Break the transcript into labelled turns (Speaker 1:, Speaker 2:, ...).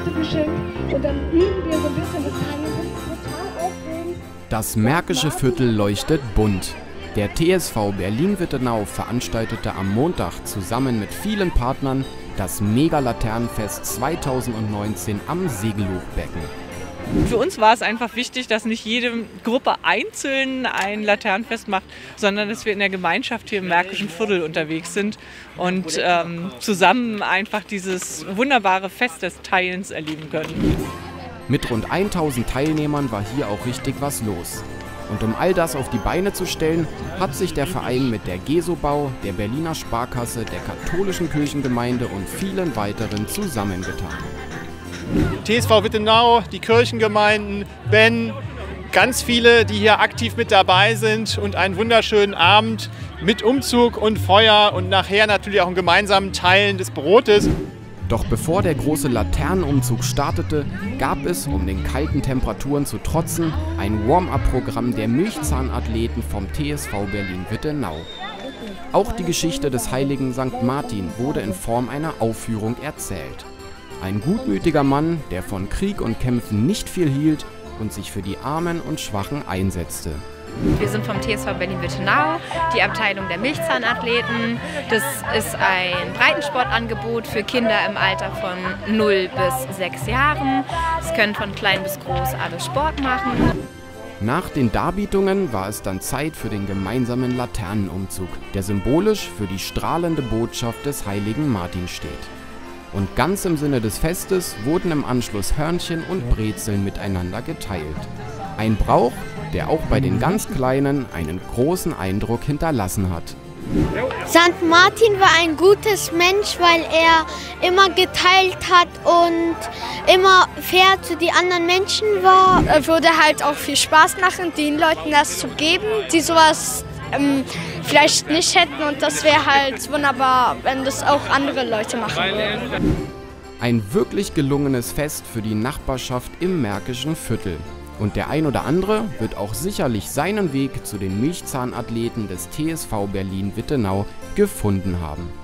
Speaker 1: Kiste geschenkt und dann üben wir so ein bisschen das Teilen. Das ist total aufregend.
Speaker 2: Das Märkische Viertel leuchtet bunt. Der TSV Berlin-Wittenau veranstaltete am Montag zusammen mit vielen Partnern das Mega-Laternenfest 2019 am Segelhochbecken.
Speaker 3: Für uns war es einfach wichtig, dass nicht jede Gruppe einzeln ein Laternenfest macht, sondern dass wir in der Gemeinschaft hier im Märkischen Viertel unterwegs sind und zusammen einfach dieses wunderbare Fest des Teilens erleben können.
Speaker 2: Mit rund 1000 Teilnehmern war hier auch richtig was los. Und um all das auf die Beine zu stellen, hat sich der Verein mit der GESOBau, der Berliner Sparkasse, der katholischen Kirchengemeinde und vielen weiteren zusammengetan.
Speaker 4: TSV Wittenau, die Kirchengemeinden, Ben, ganz viele, die hier aktiv mit dabei sind und einen wunderschönen Abend mit Umzug und Feuer und nachher natürlich auch einen gemeinsamen Teilen des Brotes.
Speaker 2: Doch bevor der große Laternenumzug startete, gab es, um den kalten Temperaturen zu trotzen, ein Warm-up-Programm der Milchzahnathleten vom TSV Berlin-Wittenau. Auch die Geschichte des heiligen St. Martin wurde in Form einer Aufführung erzählt. Ein gutmütiger Mann, der von Krieg und Kämpfen nicht viel hielt und sich für die Armen und Schwachen einsetzte.
Speaker 5: Wir sind vom TSV Berlin-Wittenau, die Abteilung der Milchzahnathleten. Das ist ein Breitensportangebot für Kinder im Alter von 0 bis 6 Jahren. Es können von klein bis groß alle Sport machen.
Speaker 2: Nach den Darbietungen war es dann Zeit für den gemeinsamen Laternenumzug, der symbolisch für die strahlende Botschaft des heiligen Martin steht. Und ganz im Sinne des Festes wurden im Anschluss Hörnchen und Brezeln miteinander geteilt. Ein Brauch, der auch bei den ganz Kleinen einen großen Eindruck hinterlassen hat.
Speaker 6: St. Martin war ein gutes Mensch, weil er immer geteilt hat und immer fair zu den anderen Menschen war.
Speaker 7: Er würde halt auch viel Spaß machen, den Leuten das zu geben, die sowas vielleicht nicht hätten, und das wäre halt wunderbar, wenn das auch andere Leute machen würden.
Speaker 2: Ein wirklich gelungenes Fest für die Nachbarschaft im Märkischen Viertel. Und der ein oder andere wird auch sicherlich seinen Weg zu den Milchzahnathleten des TSV Berlin-Wittenau gefunden haben.